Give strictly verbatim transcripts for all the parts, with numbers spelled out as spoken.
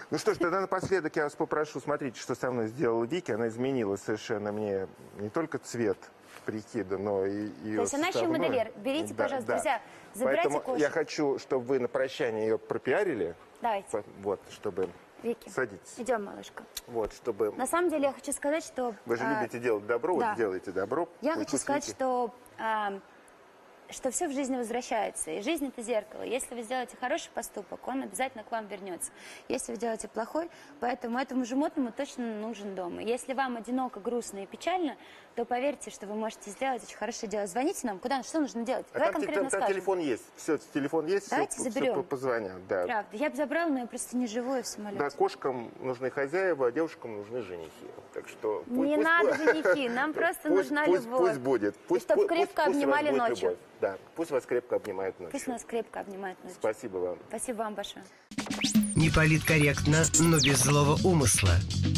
Ну что ж, тогда напоследок я вас попрошу, смотрите, что со мной сделала Вики. Она изменила совершенно мне не только цвет прикида, но и ее То есть она еще и составную. модельер. Берите, Да, пожалуйста, да. друзья, забирайте Поэтому кошек. я хочу, чтобы вы на прощание ее пропиарили. Давайте. Вот, чтобы... Вики, Садитесь. идем, малышка. Вот, чтобы... На самом деле я хочу сказать, что... Вы же а, любите делать добро, да. вот сделайте добро. Я Пусть хочу пусть сказать, Вики- что, а, что все в жизни возвращается. И жизнь – это зеркало. Если вы сделаете хороший поступок, он обязательно к вам вернется. Если вы делаете плохой, поэтому этому животному точно нужен дом. И если вам одиноко, грустно и печально, то поверьте, что вы можете сделать очень хорошее дело. Звоните нам. Куда? Что нужно делать? А Давай там, конкретно там, там скажем. телефон есть. Все, телефон есть, Давайте все, заберем. все позвонят. Да. Правда. Я бы забрала, но я просто не живу, я в самолете. Да, кошкам нужны хозяева, а девушкам нужны женихи. Так что пусть, Не пусть- надо пусть- женихи, нам просто пусть, нужна пусть, любовь. Пусть будет. Пусть, чтоб пусть- крепко пусть у вас обнимали будет ночью. любовь. Да, пусть вас крепко обнимают ночью. Пусть нас крепко обнимают ночью. Спасибо вам. Спасибо вам большое. Неполиткорректно, но без злого умысла.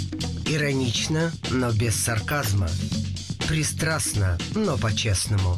Иронично, но без сарказма. Пристрастно, но по-честному.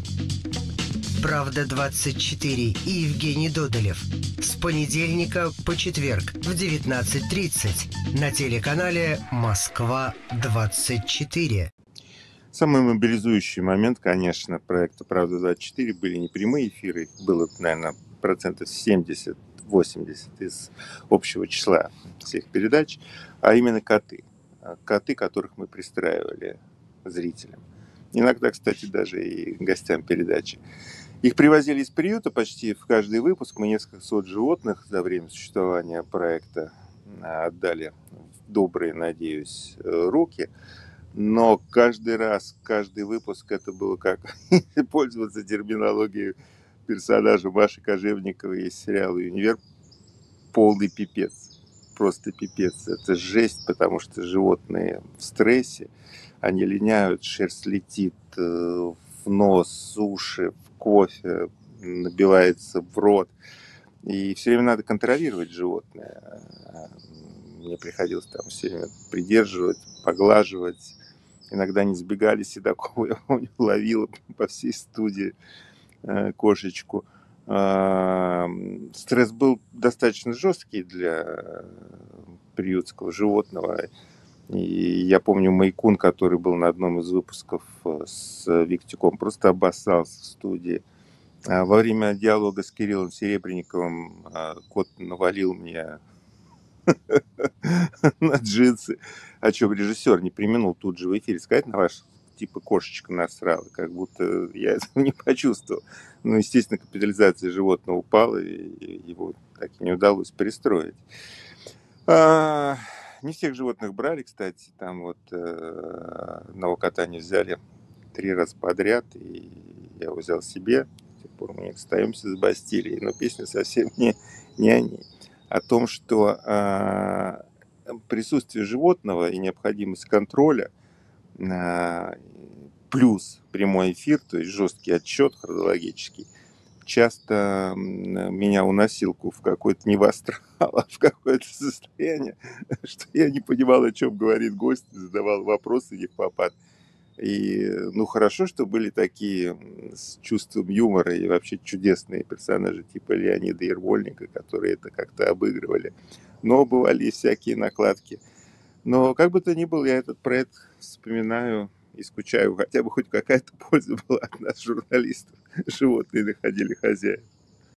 Правда двадцать четыре и Евгений Додолев. С понедельника по четверг в девятнадцать тридцать на телеканале Москва двадцать четыре. Самый мобилизующий момент, конечно, проекта «Правда двадцать четыре» были не прямые эфиры, было, наверное, процентов семьдесят-восемьдесят из общего числа всех передач, а именно коты. Коты, которых мы пристраивали зрителям. Иногда, кстати, даже и гостям передачи. Их привозили из приюта почти в каждый выпуск. Мы несколько сот животных за время существования проекта отдали в добрые, надеюсь, руки. Но каждый раз, каждый выпуск это было как пользоваться терминологией персонажа Маши Кожевниковой из сериала «Универ». Полный пипец. Просто пипец. Это жесть, потому что животные в стрессе. Они линяют, шерсть летит в нос, уши, в кофе, набивается в рот. И все время надо контролировать животное. Мне приходилось там все время придерживать, поглаживать. Иногда не сбегали Седокова, я помню, ловила по всей студии кошечку. Стресс был достаточно жесткий для приютского животного. И я помню Майкун, который был на одном из выпусков с Виктюком, просто обоссался в студии. Во время диалога с Кириллом Серебренниковым кот навалил мне на джинсы, о чем режиссер не преминул тут же в эфире сказать: на ваш типа кошечка насрала, как будто я этого не почувствовал. Ну, естественно, капитализация животного упала, и его так и не удалось перестроить. А, не всех животных брали, кстати, там вот э, одного кота не взяли три раза подряд, и я его взял себе. С тех пор мы не расстаемся с Бастилией, но песня совсем не, не о ней. О том, что э, присутствие животного и необходимость контроля э, плюс прямой эфир, то есть жесткий отчет хронологический, часто меня уносил в какой-то не в астрал, а в какое-то состояние, что я не понимал, о чем говорит гость, задавал вопросы не в попад. И, ну, хорошо, что были такие с чувством юмора и вообще чудесные персонажи типа Леонида Ермольника, которые это как-то обыгрывали. Но бывали и всякие накладки. Но как бы то ни было, я этот проект вспоминаю и скучаю. Хотя бы хоть какая-то польза была от нас, журналистов. Животные находили хозяев.